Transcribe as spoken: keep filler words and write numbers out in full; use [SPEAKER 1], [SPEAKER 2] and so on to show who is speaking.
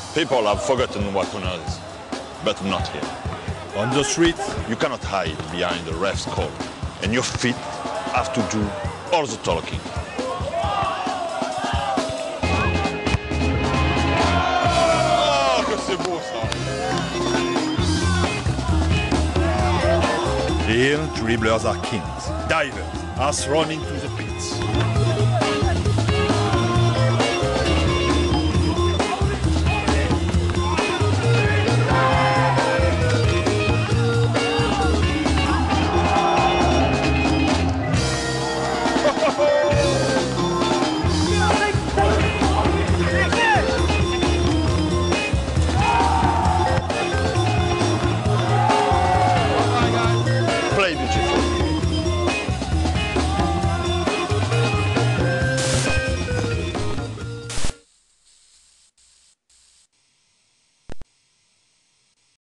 [SPEAKER 1] People have forgotten what honor is, but not here.
[SPEAKER 2] On the street,
[SPEAKER 1] You cannot hide behind the ref's call, and your feet have to do all the talking. Oh, que c'est beau ça!
[SPEAKER 2] here dribblers are kings, divers are thrown into the